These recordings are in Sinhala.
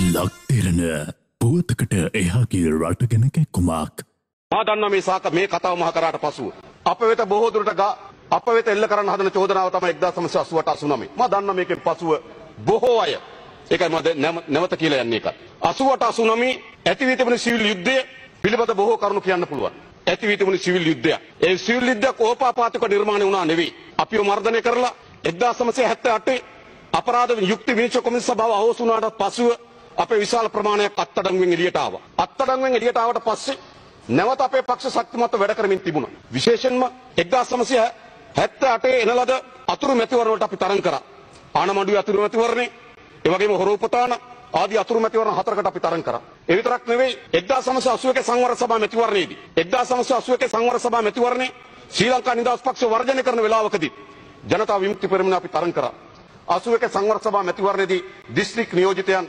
ලක්තිරණ පුවතකට එහාගේ රට ගැන කැක්කුමක්. මා දන්නා මේ කතාව මහ කරාට පසුව අප වෙත බොහෝ දුරට අප වෙත එල්ල කරන්න හදන චෝදනාව තමයි 1988 89. මා දන්නා මේකෙන් පසුව බොහෝ අය ඒකයි මම නැවත කියලා යන්නේ එකයි. 88 89 ඇති වී තිබුණු සිවිල් යුද්ධය පිළිබඳ බොහෝ කරුණු කියන්න පුළුවන්. ඇති වී තිබුණු සිවිල් යුද්ධය. ඒ සිවිල් යුද්ධයක් ඕපාපාතිකව නිර්මාණය වුණා නෙවෙයි. අපිව මර්ධනය කරලා 1978 අපරාධ යුක්ති විනිශ්චය කොමිසම සභාව අහෝසු වුණාට පසුව අපේ විශාල ප්‍රමාණයක් අත්අඩංගුවෙන් එළියට ආවා. අත්අඩංගුවෙන් එළියට ආවට පස්සේ නැවත අපේ පක්ෂ ශක්තිමත්ව වැඩ කරමින් තිබුණා. විශේෂයෙන්ම 1978 එන ලද අතුරු මැතිවරණ වලට අපි තරඟ කරා. ආනමඩුවේ අතුරු මැතිවරණේ, ඒ වගේම හොරෝපතාන ආදී අතුරු මැතිවරණ හතරකට අපි තරඟ කරා. ඒ විතරක් නෙවෙයි 1981 සංවර්ධන සභා මැතිවරණයේදී 1981 සංවර්ධන සභා මැතිවරණේ ශ්‍රී ලංකා නිදහස් පක්ෂ වර්ජනය කරන වෙලාවකදී ජනතා විමුක්ති පෙරමුණ අපි තරඟ කරා. 81 සංවර්ධන සභා මැතිවරණයේදී දිස්ත්‍රික් නියෝජිතයන්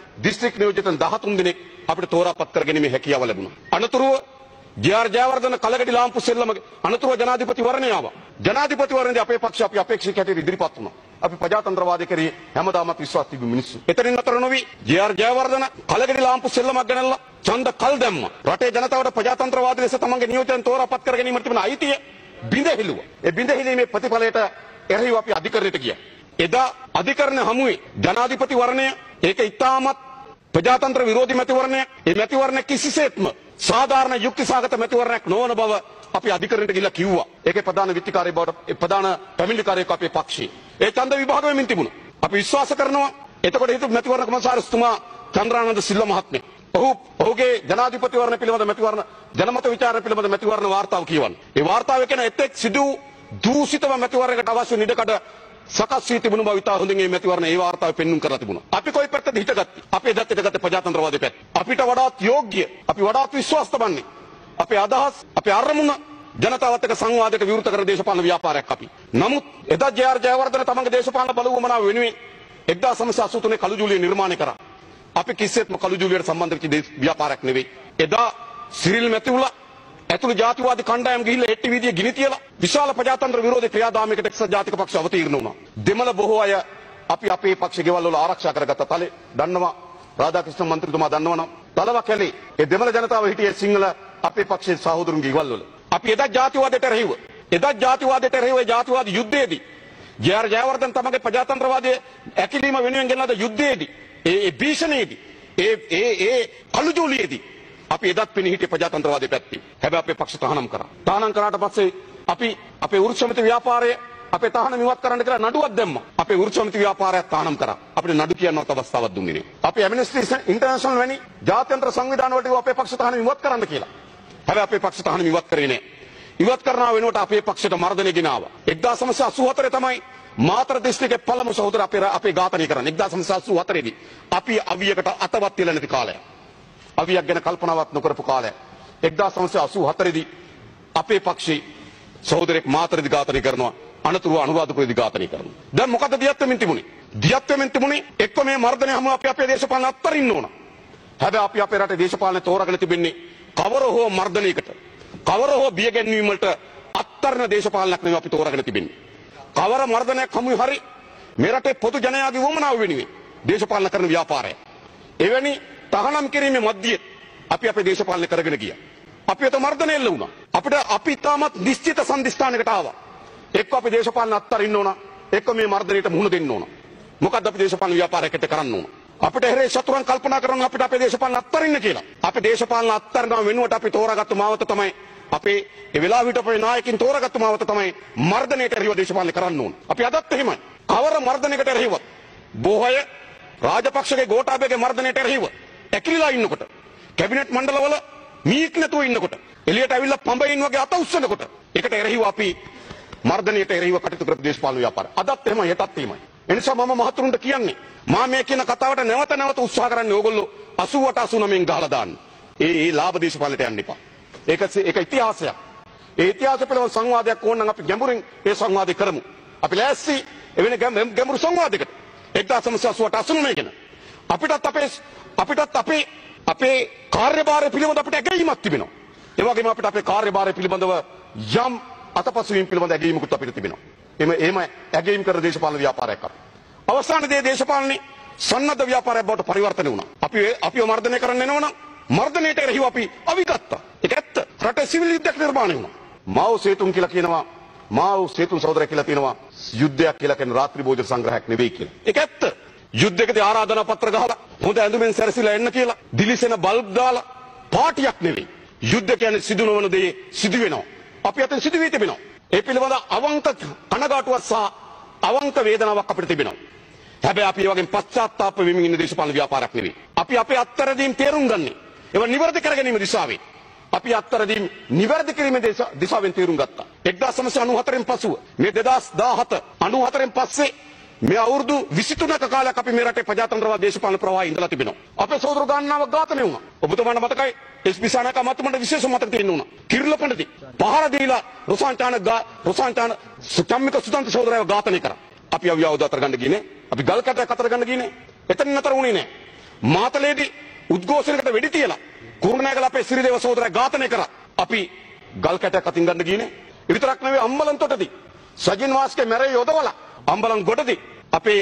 13 දෙනෙක් අපිට තෝරාපත් කරගැනීමේ හැකියාව ලැබුණා. අනතුරුව ජේ.ආර්. ජයවර්ධන කලගඩි ලාම්පු සෙල්ලම අනතුරුව ජනාධිපතිවරණය ආවා. ජනාධිපතිවරණයේදී අපේ පක්ෂ අපි අපේක්ෂක හැටියට ඉදිරිපත් වුණා. අපි ප්‍රජාතන්ත්‍රවාදය කරේ හැමදාමත් විශ්වාස තිබු මිනිස්සු. එතනින් අතර නොවි ජේ.ආර්. ජයවර්ධන කලගඩි ලාම්පු සෙල්ලමක් ගණන්ලා ඡන්ද කල් දැම්මා. රටේ ජනතාවට ප්‍රජාතන්ත්‍රවාදී ලෙස තමන්ගේ නියෝජන තෝරාපත් කර ගැනීමට තිබෙන අයිතිය බිඳහිලුවා. ඒ බිඳහිලීමේ ප්‍රතිඵලයට එරෙහිව අපි අධිකරණයට ගියා. එදා අධිකරණ හමුවේ ජනාධිපතිවරණය ඒක ඉතාමත් ප්‍රජාතන්ත්‍ර විරෝධී මැතිවරණයක්. ඒ මැතිවරණ කිසිසේත්ම සාධාරණ යුක්තිසහගත මැතිවරණයක් නොවන බව අපි අධිකරණයට ගිහිල්ලා කිව්වා. ඒකේ ප්‍රධාන විත්තිකාරී බවට ප්‍රධාන පැමිණිලිකාරයෙක් අපේ පක්ෂයේ. ඒ ඡන්ද විභාග වෙමින් තිබුණා. අපි විශ්වාස කරනවා එතකොට හිටපු මැතිවරණ කොමසාරිස්තුමා චන්ද්‍රානන්ද සිල්වා මහත්මයා. ඔහුගේ ජනාධිපතිවරණ පිළිබඳ මැතිවරණ ජනමත විචාරණ පිළිබඳ මැතිවරණ වාර්තාව කියවන්න. ඒ වාර්තාවේ කියන එතෙක් සිදු දූෂිතව මැතිවරණයකට අවශ්‍ය නිඩකඩ සකස් වී තිබුණු බව ඉතා හොඳින් මේ මැතිවරණ ඒ වාර්තාවේ පෙන්눔 කරලා තිබුණා. අපි කොයි පැත්තද හිටගත්තේ? අපේ දත්තට ප්‍රජාතන්ත්‍රවාදී පැත්ත. අපිට වඩාත් යෝග්‍ය, අපි වඩාත් විශ්වාස තබන්නේ අපේ අදහස්, අපේ අරමුණ ජනතාවත් එක්ක සංවාදයට විවෘත කර දේශපාලන ව්‍යාපාරයක් අපි. නමුත් එදා ජේ.ආර්. ජයවර්ධන තමන්ගේ දේශපාලන බලවමනාව වෙනුවෙන් 1983 කළු ජූලිය නිර්මාණය කරා. අපි කිසිසේත්ම කළු ජූලියට සම්බන්ධ වෙච්ච ව්‍යාපාරයක් නෙවෙයි. එදා සිරිල් මැතිවුලා ඇතුළු ජාතිවාදී කණ්ඩායම් ගිහිල්ලා හෙට්ටි වීදියේ ගිනි තියලා විශාල ප්‍රජාතන්ත්‍ර විරෝධී ක්‍රියාදාමයකට එක්සත් ජාතික පක්ෂ අවතීර්ණ වුණා. දෙමළ බොහෝ අය අපි අපේ පක්ෂ ගෙවල් වල ආරක්ෂා කරගත්ත තලේ දන්නවා රාධාකෘෂ්ණ මන්ත්‍රීතුමා දන්නවනම් තලව කැලේ ඒ දෙමළ ජනතාව හිටියේ සිංහල අපේ පක්ෂයේ සහෝදරුන්ගේ ගෙවල් වල. අපි එදා ජාතිවාදයට එරෙහිව ජාතිවාදී යුද්ධයේදී ජේ.ආර්. ජයවර්ධන තමගේ ප්‍රජාතන්ත්‍රවාදයේ ඇකිලීම වෙනුවෙන් ගෙනල්ලා යුද්ධයේදී ඒ භීෂණයේදී ඒ කළු ජූලියේදී අපි එදත් පෙනී හිටියේ ප්‍රජාතන්ත්‍රවාදයේ පැත්තේ. හැබැයි අපේ පක්ෂ තහනම් කරා. තහනම් කරාට පස්සේ අපි අපේ වෘක්ෂමිති ව්‍යාපාරය අපේ තහනම් ඉවත් කරන්න කියලා නඩුවක් දැම්මා. අපේ වෘක්ෂමිති ව්‍යාපාරයත් තහනම් කරා. අපිට නඩු කියන්නවත් අවස්ථාවක් දුන්නේ නෑ. අපි ඇම්නස්ටි ඉන්ටර්නැෂනල් වැනි ජාත්‍යන්තර සංවිධාන වලට අපේ පක්ෂ තහනම් ඉවත් කරන්න කියලා. හැබැයි අපේ පක්ෂ තහනම් ඉවත් කරේ නෑ. ඉවත් කරනවා වෙනුවට අපේ පක්ෂයට මර්ධනය ගෙනාවා. 1984 තමයි මාතර දිස්ත්‍රික්කයේ පළමු සහෝදර අපේ ඝාතනය කරන්නේ. 1984 දී අපි අවියකට අතවත් තියලා නැති කාලයක්. අවියක් ගැන කල්පනාවක් නොකරපු කාලයක්. 1984 දී අපේ පක්ෂේ සහෝදරෙක් මාතරදී ඝාතනය කරනවා. අනතුරුව අනුරාධපුරයේදී ඝාතනය කරනවා. දැන් මොකද දියත් වෙමින් තිබුණේ? දියත් වෙමින් තිබුණේ එක්ක මේ මර්ධනය හැම අපි අපේ දේශපාලන අත්තරින්න ඕන. හැබැයි අපි අපේ රටේ දේශපාලන තෝරාගෙන තිබෙන්නේ කවර හෝ මර්ධනයකට, කවර හෝ බිය ගැන්වීම වලට අත්තරන දේශපාලනයක් නෙවෙයි අපි තෝරාගෙන තිබෙන්නේ. කවර මර්ධනයක් හමු හරි මේ රටේ පොදු ජනයාගේ වමනාව වෙනුවෙන් දේශපාලන කරන ව්‍යාපාරය. එවැනි තහනම් කිරීමේ මැදියේ අපි අපේ දේශපාලනය කරගෙන ගියා. අපි අත මර්ධනය එල්ල වුණා. අපි තාමත් නිශ්චිත සම්දිස්ථානයකට ආවා. එක්ක අපි දේශපාලන අත්තරින්න ඕන, එක්ක මේ මර්ධනයට මුහුණ දෙන්න ඕන. මොකද්ද අපි දේශපාලන ව්‍යාපාරයකට කරන්න ඕන? අපිට හැරේ සතුරන් කල්පනා කරනවා අපිට අපේ දේශපාලන අත්තරින්න කියලා. අපේ දේශපාලන අත්තරිනව වෙනුවට අපි තෝරාගත්තු මාවත තමයි අපේ ඒ වෙලාවට අපේ නායකින් තෝරාගත්තු මාවත තමයි මර්ධනයට එරෙහිව දේශපාලනය කරන්න ඕන. අපි අදත් එහෙමයි. කවර මර්ධනයකට එරෙහිව බොහෝය රාජපක්ෂගේ ගෝඨාභයගේ මර්ධනයට එරෙහිව ඇකිලිලා ඉන්නකොට කැබිනට් මණ්ඩලවල මීක් නැතුව ඉන්නකොට එළියට ඇවිල්ලා පඹයින් වගේ අත උස්සනකොට ඒකට එරෙහිව අපි මර්ධනයට එරෙහිව කටයුතු කරපු දේශපාලන ව්‍යාපාරය අදත් එහෙමයි හෙටත් එහෙමයි. එනිසා මම මහතුරුන්ට කියන්නේ මා මේ කියන කතාවට නැවත උත්සාහ කරන්නේ ඕගොල්ලෝ 88 89න් ගහලා දාන්න. ඒ ලාභ දේශපාලනයට යන්න එපා. ඒක ඉතිහාසයක්. ඒ ඉතිහාස පිළිබඳ සංවාදයක් ඕන නම් අපි ගැඹුරින් ඒ සංවාදේ කරමු. අපි ලෑස්ති එවැනි ගැඹුරු සංවාදයකට 1988 89 ගැන අපිටත් අපේ කාර්යභාරය පිළිබඳ අපිට ඇගීමක් තිබෙනවා. ඒ වගේම අපිට අපේ කාර්යභාරය පිළිබඳව යම් අතපසුවීම් පිළිබඳ ඇගීමකුත් අපිට තිබෙනවා. එහෙම ඇගීම් කර දේශපාලන ව්‍යාපාරයක් කරා. අවසානයේදී දේශපාලනේ සන්නද්ධ ව්‍යාපාරයක් බවට පරිවර්තනය වුණා. අපිව මර්ධනය කරන්න එනවනම් මර්ධනයට එරෙහිව අපි අවිගත්තා. ඒක ඇත්ත. රටේ සිවිල් යුද්ධයක් නිර්මාණය වුණා. මාව් සේතුන් කියලා කියනවා මාව් සේතුන් සහෝදරය කියලා තියෙනවා යුද්ධයක් කියලා කියන රාත්‍රී භෝජන සංග්‍රහයක් නෙවෙයි කියලා. ඒක ඇත්ත. යුද්ධයකදී ආරාධනා පත්‍ර ගහලා හොඳ ඇඳුමෙන් සැරසිලා එන්න කියලා දිලිසෙන බල්බ් දාලා පාටියක් නෙවෙයි. යුද්ධ කියන්නේ සිදු නොවන දේ සිදු වෙනවා. අපි අතන සිදු වී තිබෙනවා. ඒ පිළිබඳ අවංක කනගාටුවක් සහ අවංක වේදනාවක් අපිට තිබෙනවා. හැබැයි අපි ඒ වගේ පශ්චාත්තාප වෙමින් ඉන්න දේශපාලන ව්‍යාපාරයක් නෙවෙයි. අපි අපේ අත්තරදීම් තේරුම් ගන්නේ. ඒවා නිවැරදි කර ගැනීම දිශාවේ. අපි අත්තරදීම් නිවැරදි කිරීමේ දිශාවෙන් තේරුම් ගත්තා. 1994න් පසුව මේ 2017 94න් පස්සේ මේ අවුරුදු 23ක කාලයක් අපි මේ රටේ ප්‍රජාතන්ත්‍රවාද දේශපාලන ප්‍රවාහයේ ඉඳලා තිබෙනවා. අපේ සහෝදර ගණනාවක් ඝාතනය වුණා. ඔබතුමාට මතකයි එස්.පී. සානක මතුමන්ට විශේෂ මතක තියෙන්න උනා. කිරිල්ලපඬති පහර දීලා රොසාන්ටාන සුචම්මික සුදන්ත සහෝදරයව ඝාතනය කරා. අපි අවියවද අතර ගන්න ගියේ නෑ. අපි ගල් කැටයක් අතර ගන්න ගියේ නෑ. එතනින් අතර වුණේ නෑ. මාතලේදී උද්ඝෝෂණයකට වෙඩි තියලා කුරුණෑගල අපේ සිරිදේව සහෝදරයා ඝාතනය කරා. අපි ගල් කැටයක් අතින් ගන්න ගියේ නෑ. ඒ විතරක් නෙවෙයි අම්බලන් තොටදී සජින් වාස්ගේ මැරේ යොදවලා අම්බලන් ගොඩදී අපේ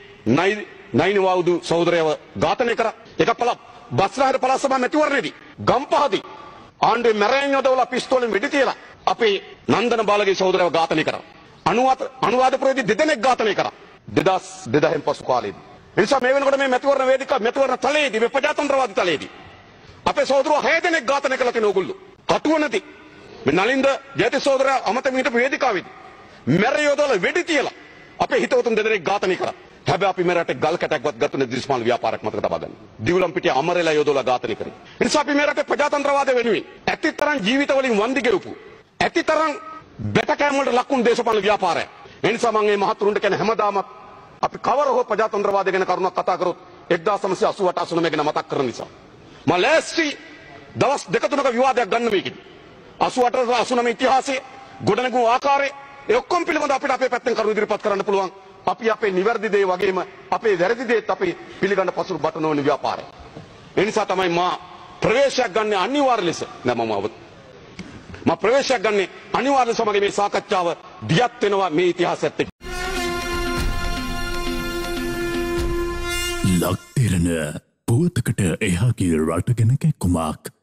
නයින වවුදු සහෝදරයව ඝාතනය කරා. ඒක බස්නාහිර පළාත් සභා මැතිවරණයේදී ගම්පහදී ආණ්ඩුවේ මැරයන් යොදවලා පිස්තෝලෙන් වෙඩි තියලා අපේ නන්දන බාලගේ සහෝදරයව ඝාතනය කරා. අනුරාධපුරයේදී දෙදෙනෙක් ඝාතනය කරා 2000න් පසු කාලේදී. ඒ නිසා මේ වෙනකොට මේ මැතිවරණ වේදිකාව මැතිවරණ තලයේදී මේ ප්‍රජාතන්ත්‍රවාදී තලයේදී අපේ සහෝදරව 6 දෙනෙක් ඝාතනය කළා කියන ඕගොල්ලෝ. කටුවනදී මේ නලින්ද ජයති සහෝදරයා අමතමින් හිටපු වේදිකාවේදී මැරය යොදවලා වෙඩි තියලා අපේ හිතවතුන් දෙදෙනෙක් ඝාතනය කරා. හැබැයි අපි මේ රටේ ගල් කැටයක්වත් ගත්ත නැති දේශපාලන ව්‍යාපාරයක් මතක තබා ගන්න. දිවුලම් පිටිය අමරෙලා යොදවලා ඝාතනය කරේ. ඒ නිසා අපි මේ රටේ ප්‍රජාතන්ත්‍රවාදය වෙනුවෙන් ඇතිතරම් ජීවිත වලින් වන්දි ගෙවපු ඇතිතරම් බෙටකෑම් වලට ලක්ුණු දේශපාලන ව්‍යාපාරය. ඒ නිසා මම මේ මහතුරුන්ට කියන හැමදාම අපි කවර හෝ ප්‍රජාතන්ත්‍රවාදය ගැන කරුණක් කතා කරොත් 1988 89 ගැන මතක් කරන නිසා. මම ලෑස්ති දවස් දෙක තුනක විවාදයක් ගන්න මේකෙදි. 88 89 ඉතිහාසයේ ගොඩනැගුණු ආකාරය ඒ ඔක්කොම පිළිබඳ අපිට අපේ පැත්තෙන් කරුණු ඉදිරිපත් කරන්න පුළුවන්. අපි අපේ නිවැරදි දේ වගේම අපේ වැරදි දේත් අපි පිළිගන්න පසුරු බට නොවන ව්‍යාපාරය. ඒ නිසා තමයි මා ප්‍රවේශයක් ගන්න අනිවාර්ය ලෙස මම ප්‍රවේශයක් ගන්න අනිවාර්ය සමග මේ සාකච්ඡාව දියත් වෙනවා මේ ඉතිහාසයත් එක්ක. ලක්තිරණ පුවතකට එහාගේ රට ගැන කැක්කුමක්